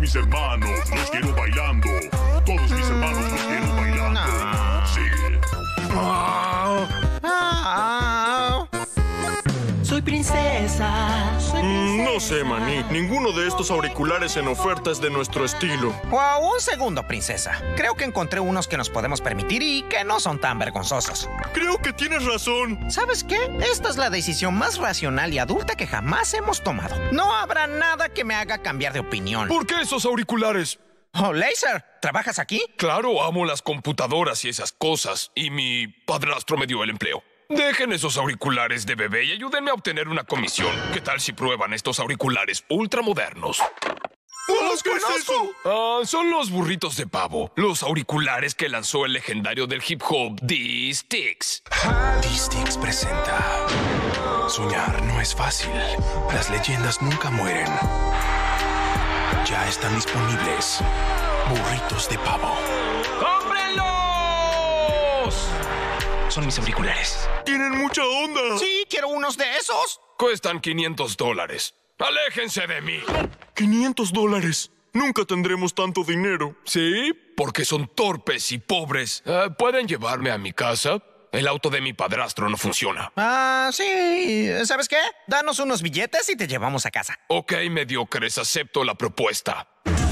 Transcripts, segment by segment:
mis hermanos los quiero bailando. Todos mis hermanos los quiero bailando. Sí. Soy princesa. No sé, Manny. Ninguno de estos auriculares en oferta es de nuestro estilo. Wow, un segundo, princesa. Creo que encontré unos que nos podemos permitir y que no son tan vergonzosos. Creo que tienes razón. ¿Sabes qué? Esta es la decisión más racional y adulta que jamás hemos tomado. No habrá nada que me haga cambiar de opinión. ¿Por qué esos auriculares? Oh, Laser, ¿trabajas aquí? Claro, amo las computadoras y esas cosas. Y mi padrastro me dio el empleo. Dejen esos auriculares de bebé y ayúdenme a obtener una comisión. ¿Qué tal si prueban estos auriculares ultramodernos? ¿Qué es eso? Son los burritos de pavo. Los auriculares que lanzó el legendario del hip hop, D-Sticks. D-Sticks presenta... Soñar no es fácil. Las leyendas nunca mueren. Ya están disponibles. Burritos de pavo. ¡Cómprenlos! Son mis auriculares. ¡Tienen mucha onda! Sí, quiero unos de esos. Cuestan $500. ¡Aléjense de mí! $500. Nunca tendremos tanto dinero. ¿Sí? Porque son torpes y pobres. ¿Pueden llevarme a mi casa? El auto de mi padrastro no funciona. Sí. ¿Sabes qué? Danos unos billetes y te llevamos a casa. Ok, mediocres, acepto la propuesta.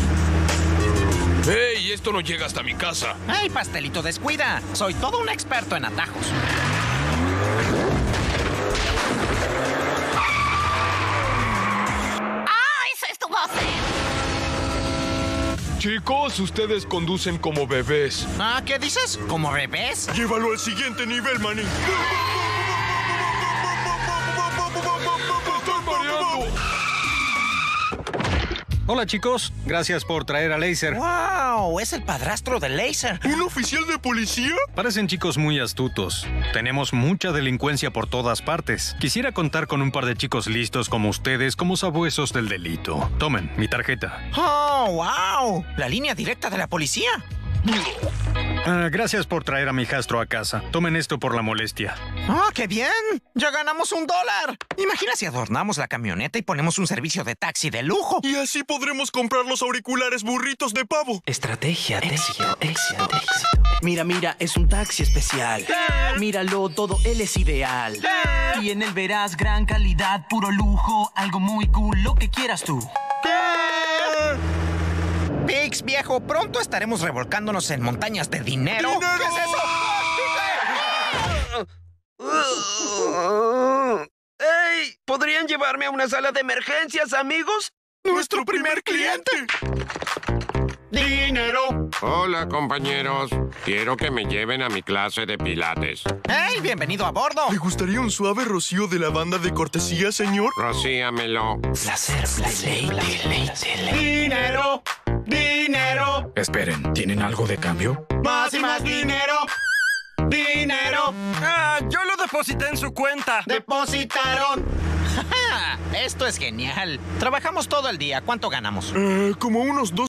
¡Hey! Esto no llega hasta mi casa. ¡Ay, pastelito, descuida! Soy todo un experto en atajos. ¡Eso estuvo feo! Chicos, ustedes conducen como bebés. ¿Qué dices? ¿Como bebés? Llévalo al siguiente nivel, Manny. ¡Estoy mareando! Hola, chicos. Gracias por traer a Laser. ¡Wow! Es el padrastro de Laser. ¿Un oficial de policía? Parecen chicos muy astutos. Tenemos mucha delincuencia por todas partes. Quisiera contar con un par de chicos listos como ustedes como sabuesos del delito. Tomen mi tarjeta. ¡Oh, wow! La línea directa de la policía. Gracias por traer a mi hijastro a casa. Tomen esto por la molestia. ¡Qué bien! ¡Ya ganamos $1! Imagina si adornamos la camioneta y ponemos un servicio de taxi de lujo. Y así podremos comprar los auriculares burritos de pavo. Estrategia de éxito. Mira, es un taxi especial. Míralo, todo él es ideal. Y en él verás gran calidad, puro lujo, algo muy cool, lo que quieras tú. Pix, viejo, pronto estaremos revolcándonos en montañas de dinero. ¿Qué es eso? ¡Ey! ¿Podrían llevarme a una sala de emergencias, amigos? ¡Nuestro primer cliente! ¡Dinero! Hola, compañeros. Quiero que me lleven a mi clase de pilates. ¡Hey, bienvenido a bordo! ¿Le gustaría un suave rocío de lavanda de cortesía, señor? Rocíamelo. Placer, deleite. ¡Dinero! ¡Dinero! Esperen, ¿tienen algo de cambio? ¡Más y más dinero! ¡Dinero! Yo lo deposité en su cuenta. ¡Depositaron! Esto es genial. Trabajamos todo el día. ¿Cuánto ganamos? Como unos